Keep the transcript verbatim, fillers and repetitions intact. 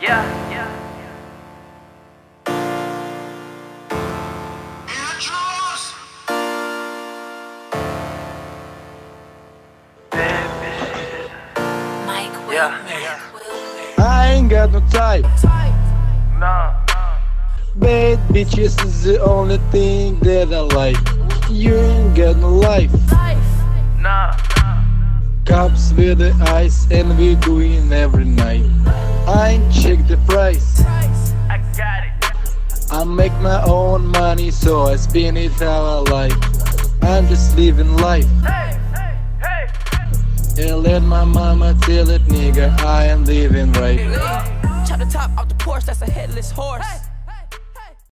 Yeah, yeah. Yeah. I ain't got no type. Nah. Bad bitches is the only thing that I like. You ain't got no life. Nah. Cups with the ice and we doing every night. I ain't check the price. I got it. I make my own money, so I spend it how I like. I'm just living life. Hey, hey, hey. And let my mama tell it, nigga, I am living right. Chop the top off the Porsche, that's a headless horse.